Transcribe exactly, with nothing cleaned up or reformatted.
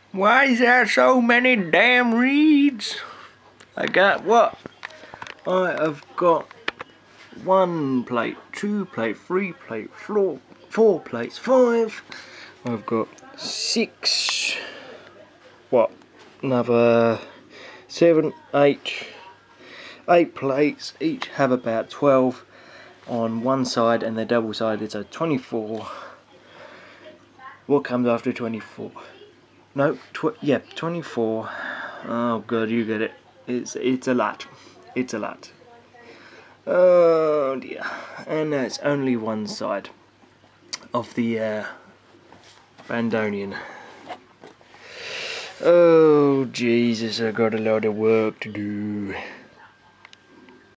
Why is there so many damn reeds? I got what? I have got one plate, two plate, three plate, four, four plates, five. I've got six. What? Another seven, eight, eight plates. Each have about twelve on one side, and they're double sided, so twenty-four. What comes after twenty-four? No, tw yeah, twenty-four. Oh god, you get it. It's it's a lot. It's a lot. Oh dear. And that's only one side of the uh, bandoneon. Oh Jesus, I got a lot of work to do.